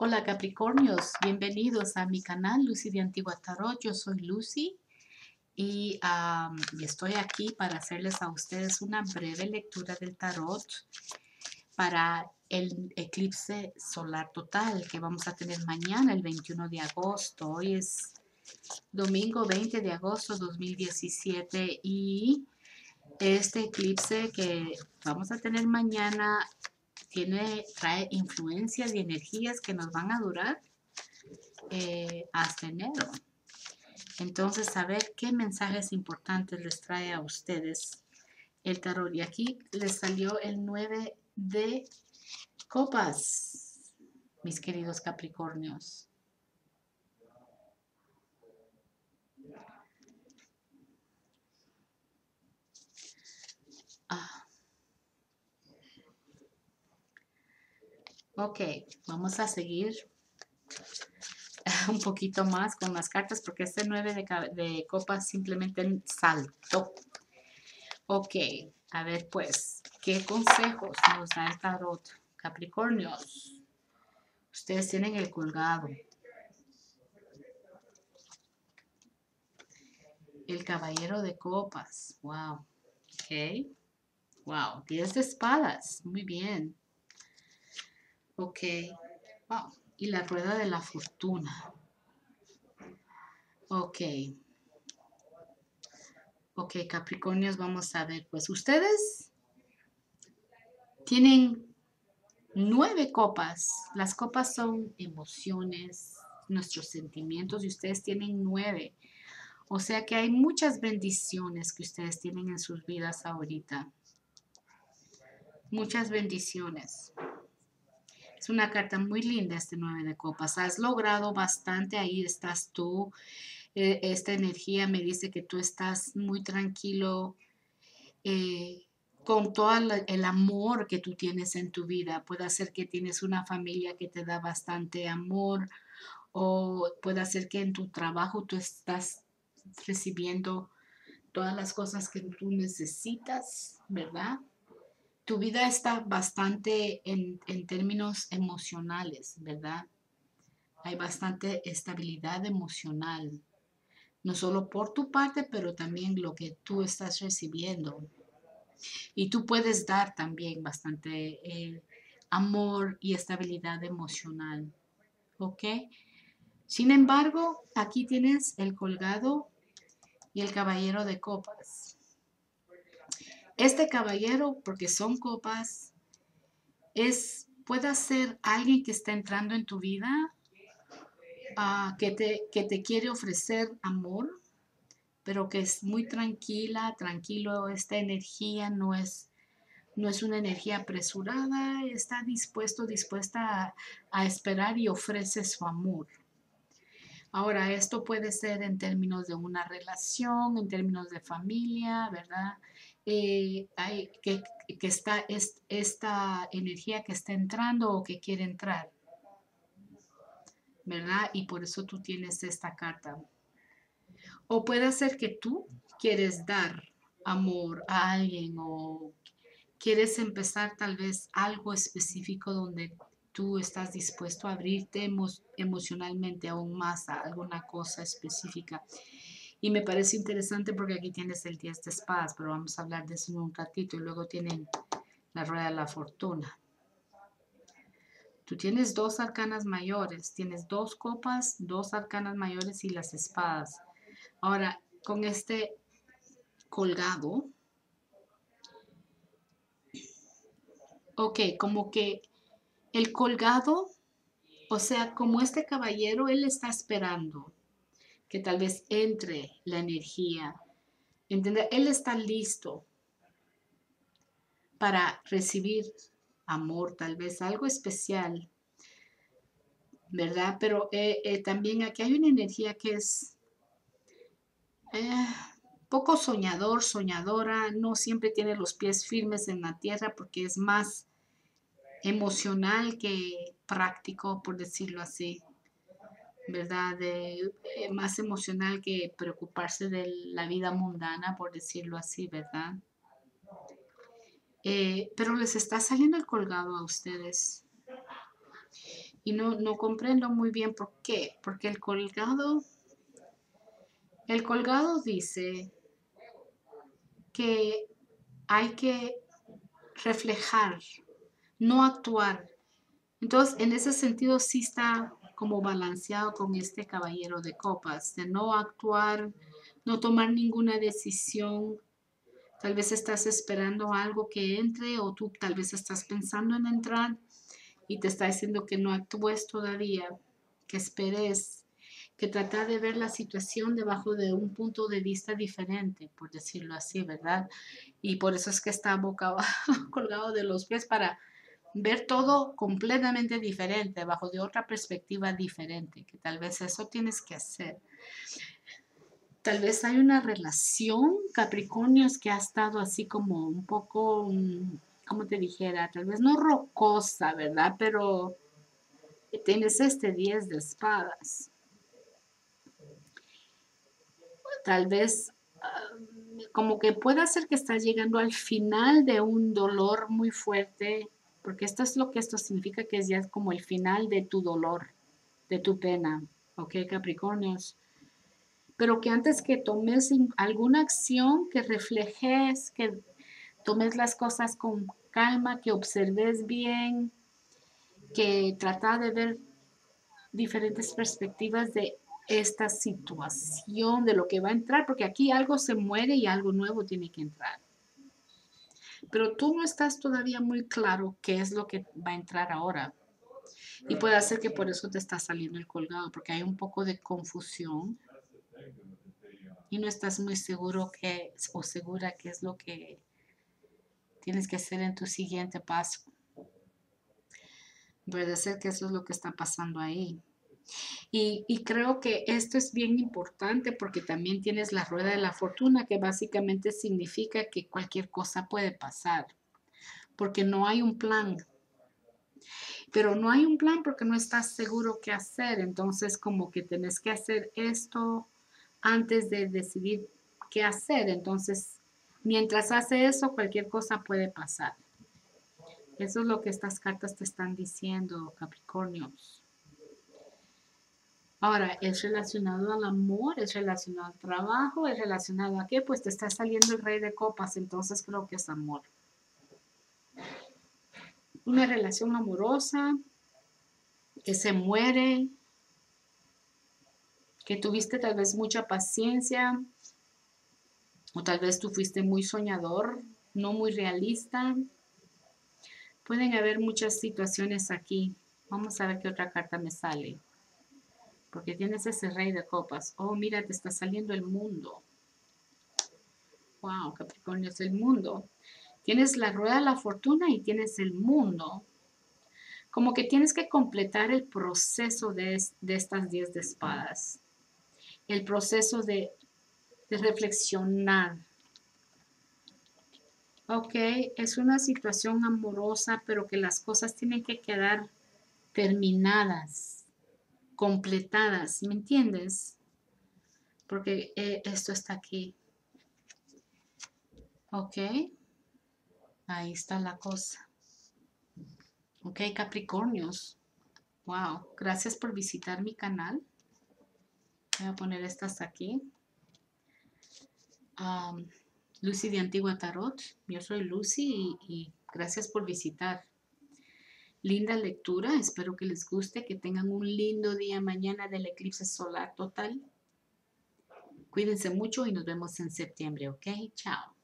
Hola Capricornios, bienvenidos a mi canal Lucy de Antigua Tarot. Yo soy Lucy y estoy aquí para hacerles a ustedes una breve lectura del tarot para el eclipse solar total que vamos a tener mañana, el 21 de agosto. Hoy es domingo 20 de agosto 2017 y este eclipse que vamos a tener mañana trae influencias y energías que nos van a durar hasta enero. Entonces, a ver qué mensajes importantes les trae a ustedes el tarot. Y aquí les salió el 9 de copas, mis queridos Capricornios. Ok, vamos a seguir un poquito más con las cartas porque este 9 de copas simplemente saltó. Ok, a ver pues, ¿qué consejos nos da el tarot? Capricornios, ustedes tienen el colgado, el caballero de copas, wow, ok, wow, 10 de espadas, muy bien, ok, wow, y la rueda de la fortuna, ok, ok, Capricornios, vamos a ver, pues ustedes tienen 9 copas. Las copas son emociones, nuestros sentimientos y ustedes tienen 9. O sea que hay muchas bendiciones que ustedes tienen en sus vidas ahorita. Muchas bendiciones. Es una carta muy linda este 9 de copas. Has logrado bastante, ahí estás tú. Esta energía me dice que tú estás muy tranquilo, con todo el amor que tú tienes en tu vida. Puede ser que tienes una familia que te da bastante amor o puede ser que en tu trabajo tú estás recibiendo todas las cosas que tú necesitas, ¿verdad? Tu vida está bastante en términos emocionales, ¿verdad? Hay bastante estabilidad emocional, no solo por tu parte, pero también lo que tú estás recibiendo. Y tú puedes dar también bastante amor y estabilidad emocional. ¿Ok? Sin embargo, aquí tienes el colgado y el caballero de copas. Este caballero, porque son copas, puede ser alguien que está entrando en tu vida, que te quiere ofrecer amor, pero que es muy tranquilo. Esta energía no es una energía apresurada, está dispuesta a esperar y ofrece su amor. Ahora, esto puede ser en términos de una relación, en términos de familia, ¿verdad? Hay que está esta energía que está entrando o que quiere entrar, ¿verdad? Y por eso tú tienes esta carta. O puede ser que tú quieres dar amor a alguien o quieres empezar tal vez algo específico donde tú estás dispuesto a abrirte emocionalmente aún más a alguna cosa específica. Y me parece interesante porque aquí tienes el 10 de espadas, pero vamos a hablar de eso en un ratito. Y luego tienen la rueda de la fortuna. Tú tienes dos arcanas mayores, tienes dos copas, dos arcanas mayores y las espadas. Ahora, con este colgado, ok, como que el colgado, o sea, como este caballero, él está esperando que tal vez entre la energía. ¿Entender? Él está listo para recibir amor, tal vez algo especial, ¿verdad? Pero también aquí hay una energía que es eh, poco soñador, soñadora, no siempre tiene los pies firmes en la tierra porque es más emocional que práctico, por decirlo así, ¿verdad? Más emocional que preocuparse de la vida mundana, por decirlo así, ¿verdad? Pero les está saliendo el colgado a ustedes. Y no comprendo muy bien por qué. Porque el colgado dice que hay que reflejar, no actuar. Entonces, en ese sentido sí está como balanceado con este caballero de copas, de no actuar, no tomar ninguna decisión. Tal vez estás esperando algo que entre o tú tal vez estás pensando en entrar y te está diciendo que no actúes todavía, que esperes, que trata de ver la situación debajo de un punto de vista diferente, por decirlo así, ¿verdad? Y por eso es que está boca abajo, colgado de los pies para ver todo completamente diferente, bajo de otra perspectiva diferente, que tal vez eso tienes que hacer. Tal vez hay una relación, Capricornios, que ha estado así como un poco, como te dijera, tal vez no rocosa, ¿verdad? Pero tienes este 10 de espadas. Tal vez como que pueda ser que estás llegando al final de un dolor muy fuerte, porque esto es lo que esto significa, que es ya como el final de tu dolor, de tu pena, ¿ok, Capricornios? Pero que antes que tomes alguna acción, que reflejes, que tomes las cosas con calma, que observes bien, que trata de ver diferentes perspectivas de esta situación, de lo que va a entrar, porque aquí algo se muere y algo nuevo tiene que entrar. Pero tú no estás todavía muy claro qué es lo que va a entrar ahora. Y puede ser que por eso te está saliendo el colgado, porque hay un poco de confusión y no estás muy seguro que, o segura qué es lo que tienes que hacer en tu siguiente paso. Puede ser que eso es lo que está pasando ahí. Y creo que esto es bien importante porque también tienes la rueda de la fortuna, que básicamente significa que cualquier cosa puede pasar, porque no hay un plan. Pero no hay un plan porque no estás seguro qué hacer. Entonces, como que tenés que hacer esto antes de decidir qué hacer. Entonces, mientras hace eso, cualquier cosa puede pasar. Eso es lo que estas cartas te están diciendo, Capricornios. Ahora, ¿es relacionado al amor? ¿Es relacionado al trabajo? ¿Es relacionado a qué? Pues te está saliendo el rey de copas, entonces creo que es amor. Una relación amorosa que se muere, que tuviste tal vez mucha paciencia, o tal vez tú fuiste muy soñador, no muy realista. Pueden haber muchas situaciones aquí. Vamos a ver qué otra carta me sale. Porque tienes ese rey de copas. Oh, mira, te está saliendo el mundo. Wow, Capricornio, es el mundo. Tienes la rueda de la fortuna y tienes el mundo. Como que tienes que completar el proceso de estas 10 de espadas. El proceso de reflexionar. Ok, es una situación amorosa, pero que las cosas tienen que quedar terminadas, completadas, ¿me entiendes? Porque esto está aquí. Ok, ahí está la cosa. Ok, Capricornios. Wow, gracias por visitar mi canal. Voy a poner estas aquí. Lucy de Antigua Tarot. Yo soy Lucy y gracias por visitar. Linda lectura, espero que les guste, que tengan un lindo día mañana del eclipse solar total. Cuídense mucho y nos vemos en septiembre, ¿ok? Chao.